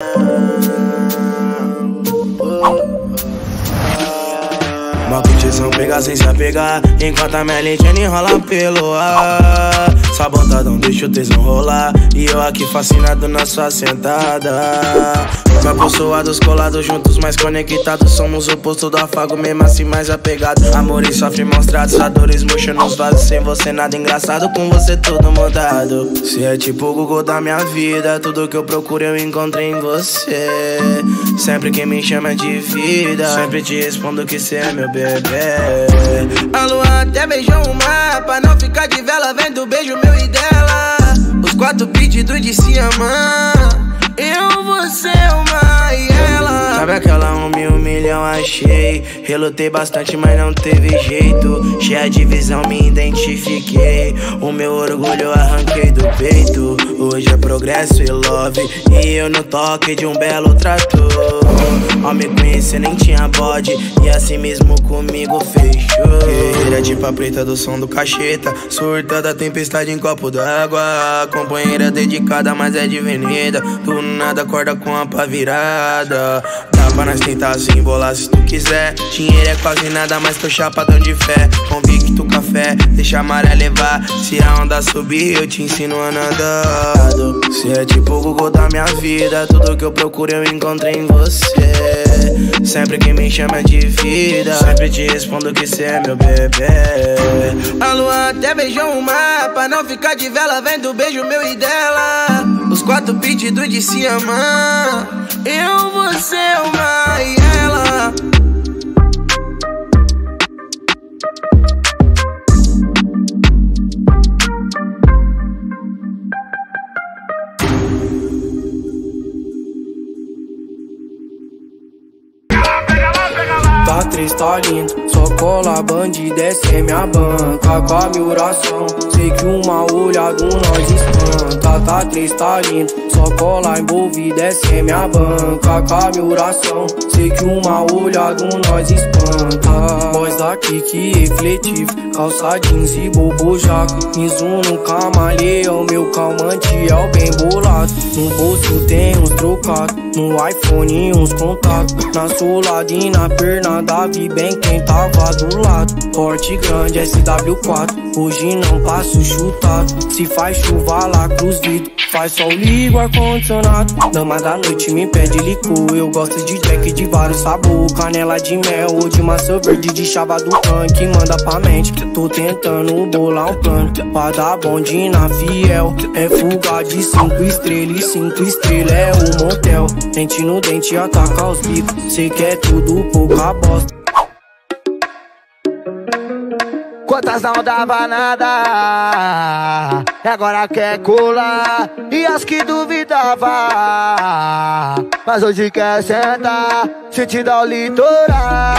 Uma curtição pegar sem se apegar, enquanto a minha lentinha enrola pelo ar. Sabotadão deixa o tesão rolar, e eu aqui fascinado na sua sentada. Corpos suados, colados juntos, mais conectados. Somos o oposto do afago, mesmo assim mais apegado. Amor e sofre mostrados, a dores murcha nos vasos. Sem você nada engraçado, com você tudo mudado. Cê é tipo o Google da minha vida, tudo que eu procuro eu encontrei em você. Sempre que me chama de vida, sempre te respondo que cê é meu bebê. A lua até beijou o mar, pra não ficar de vela, vendo o beijo meu e dela. Os 4 pedidos de se amar, eu, você, uma e ela. Sabe aquela 1 milhão achei? Relutei bastante, mas não teve jeito. Cheia de visão, me identifiquei. O meu orgulho eu arranquei do peito. Hoje é progresso e love, e eu no toque de um belo trator. Ao me conhecer nem tinha bode, e assim mesmo comigo fechou. Guerreira de pá preta do som do cacheta, surta da tempestade em copo d'água. Companheira dedicada, mas é de venida. Do nada acorda com a pá virada. Dá pra nós tentar se embolar se tu quiser. Dinheiro é quase nada, mas tô chapadão de fé. Convicto café, deixa a maré levar. Se a onda subir, eu te ensino a nadar. Cê é tipo o Google da minha vida, tudo que eu procuro eu encontrei em você. Sempre que me chama de vida, sempre te respondo que cê é meu bebê. A lua até beijou o mar, pra não ficar de vela, vendo o beijo meu e dela. Os 4 pedidos de se amar, eu, você, uma e ela. Tá 3, tá lindo, só cola bandida, essa é minha banca. Com a minha oração, sei que uma olhada nós espanta. Tá 3, tá lindo, só cola envolvida, essa é minha banca. Com a minha oração, sei que uma olhada nós espanta. Voz daqui que refletivo, calça jeans e bobo jaco. Mizuno, camaleão, meu calmante é o bem bolado. No bolso tem uns trocados, no iPhone uns contatos. Na solada e na perna Davi bem quem tava do lado. Porte grande SW4, hoje não passo chutado. Se faz chuva lá cruzido, faz sol, ligo ar-condicionado. Dama da noite me pede licor, eu gosto de Jack de vários sabor. Canela de mel ou de maçã verde, de chava do tanque, manda pra mente. Tô tentando bolar um plano pra dar bonde na fiel. É fuga de 5 estrelas, e 5 estrelas é o motel. Dente no dente ataca os bicos, cê quer tudo, pouca bosta. Quantas não dava nada, e agora quer colar. E as que duvidava, mas hoje quer sentar, sentindo ao litoral.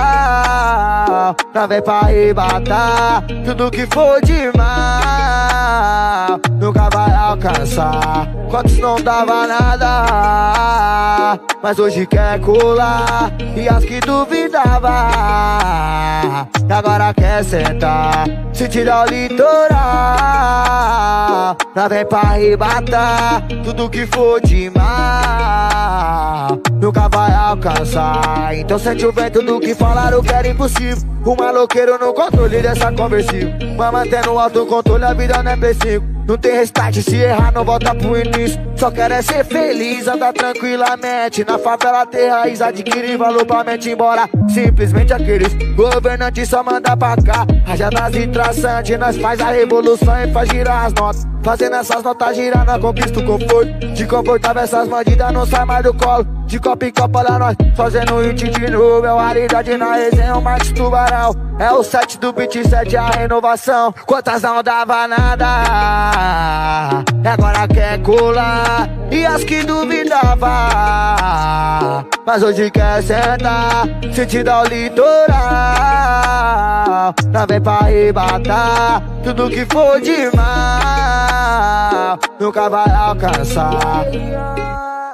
Pra ver pra arrebatar, tudo que for de mal nunca vai alcançar. Quantos não dava nada, mas hoje quer colar. E as que duvidava, e agora quer sentar, sentindo ao litoral. Pra ver pra arrebatar, tudo que for de mal nunca vai alcançar. Então sente o vento do que falaram que era impossível. O maloqueiro no controle dessa conversível, mas mantendo o autocontrole, a vida não é P5. Não tem restart, se errar não volta pro início. Só quero é ser feliz, andar tranquilamente. Na favela ter raiz, adquirir valor pra mente. Embora simplesmente aqueles governantes só mandar pra cá. Rajadas e traçantes, nós faz a revolução e faz girar as notas. Fazendo essas notas girar, nós conquista o conforto. De confortável essas bandidas não sai mais do colo. De copa em copa lá nós, fazendo hit de novo. É o raridade na resenha, o Marcos Tubarão. É o 7 do beat 7, a renovação. Quantas não dava nada, e agora quer colar. E as que duvidava, mas hoje quer sentar, sentindo ao litoral. Pra ver pra arrebatar, tudo que for de mal nunca vai alcançar.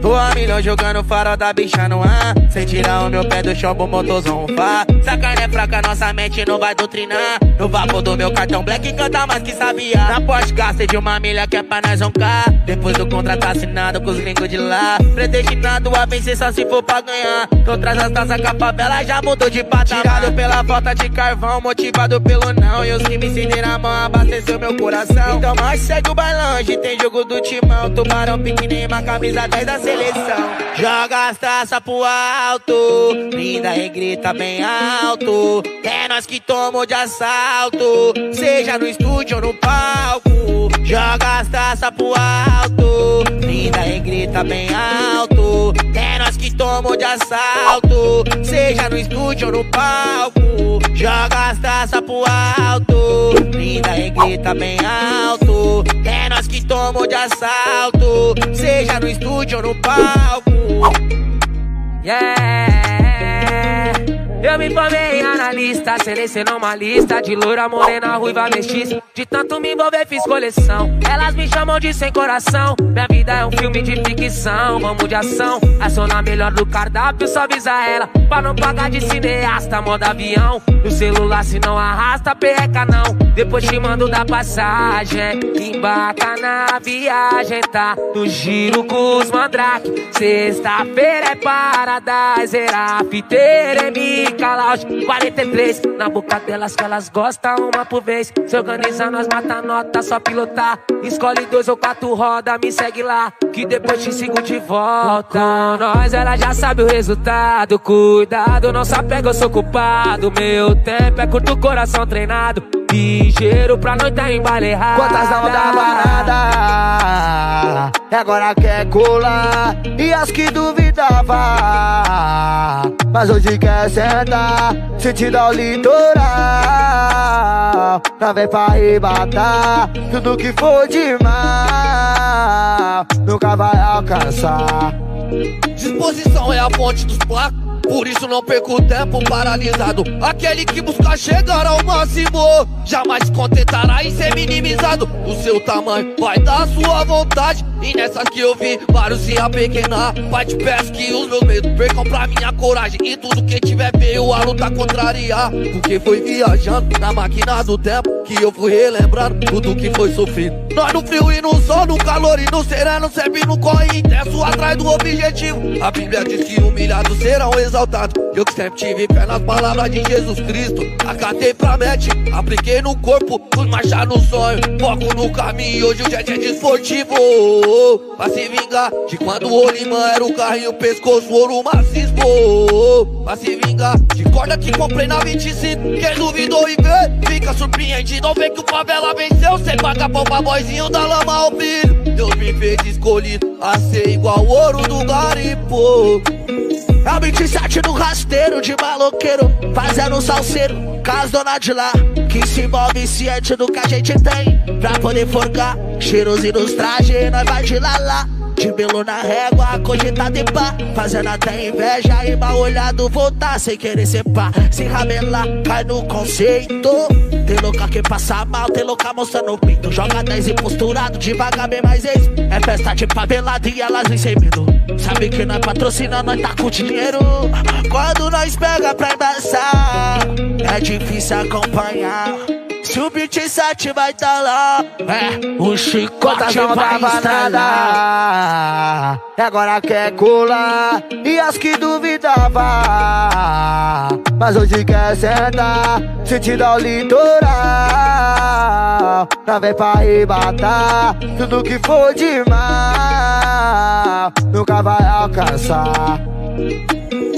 Tô a milhão jogando farol da bicha no ar. Sem tirar o meu pé do chão pro motorzão rufar. Essa carne é fraca, nossa mente não vai doutrinar. No vapor do meu cartão black canta mais que sabia. Na poste gasta de uma milha que é pra nós zoncar. Depois do contrato assinado com os gringos de lá. Predestinado a vencer só se for pra ganhar. Tô traz as taças com a favela, já mudou de patamar. Tirado pela falta de carvão, motivado pelo não. E os que me ensinam a mão abasteceu meu coração. Então nós segue o bailão, tem jogo do timão. Tubarão pequenininho, uma camisa 10 da seleção. Joga as taças pro alto, linda e grita bem alto. É nós que tomamos de assalto, seja no estúdio ou no palco. Joga as taças pro alto, linda e grita bem alto. É nós que tomamos de assalto, seja no estúdio ou no palco. Joga as taças pro alto, linda e grita bem alto. É nós que tomamos de assalto, seja no estúdio ou no palco. Yeah, eu me formei analista, selecionou uma lista de loura, morena, ruiva, mestiça. De tanto me envolver fiz coleção, elas me chamam de sem coração. Minha vida é um filme de ficção, vamos de ação. Ação na melhor do cardápio, só avisa ela pra não pagar de cineasta, moda avião. No celular se não arrasta, perreca não. Depois te mando da passagem, embarca na viagem, tá? No giro com os mandrake. Sexta-feira é Paradise, era fiteira, Micaláus 43, na boca delas que elas gostam, uma por vez. Se organiza, nós mata a nota, só pilotar. Escolhe 2 ou 4 roda, me segue lá, que depois te sigo de volta. Com nós ela já sabe o resultado. Cuidado, não se apega, eu sou culpado. Meu tempo é curto, coração treinado. Ligeiro pra noite embala errada. Quantas não dava nada, e agora quer colar. E as que duvidava, mas hoje quer sentar, sentindo ao litoral. Pra ver pra arrebatar tudo que for de mal, nunca vai alcançar. Disposição é a ponte dos placos, por isso não perco tempo paralisado. Aquele que busca chegar ao máximo jamais se contentará em ser minimizado. O seu tamanho vai dar sua vontade, e nessas que eu vi vários se apequenar. Pai, te peço que os meus medos percam pra minha coragem, e tudo que tiver veio a luta contrariar. Porque foi viajando na máquina do tempo que eu fui relembrando tudo que foi sofrido. Nós no frio e no sol, no calor e no sereno, sempre no corre intenso atrás do objetivo. A Bíblia diz que humilhados serão exaltados. Eu que sempre tive fé nas palavras de Jesus Cristo, acatei pra mente, apliquei no corpo, fui marchar no sonho, foco no caminho. Hoje o jet é desportivo, pra se vingar de quando o Olimã era o carrinho, pescoço, ouro maciço. Pra se vingar de corda que comprei na 25. Quem duvidou e vê, fica surpreendido ao ver que o favela venceu, sem pagar pão pra boizinho da lama ao filho. Deus me fez escolhido a ser igual o ouro do garimpo. É o 27 no rasteiro de maloqueiro, fazendo salseiro com as donas de lá, que se envolve ciente do que a gente tem, pra poder forgar cheirosinho nos trajes, nós vai de lá. De belo na régua, cogitado e pá, fazendo até inveja e mal olhado voltar, sem querer ser pá, se ramelar, cai no conceito. Tem louca que passa mal, tem louca mostrando o pinto, joga 10 e posturado, devagar bem mais ex. É festa de favelado e elas vêm sem medo, sabe que nós patrocina, nós tá com dinheiro. Quando nós pega pra embaçar, é difícil acompanhar. Se o 27 vai tá lá, o chicote não vai dava nada, e agora quer colar. E as que duvidava, mas hoje quer sentar, sentindo ao litoral. Pra ver pra arrebatar tudo que for de mal, nunca vai alcançar.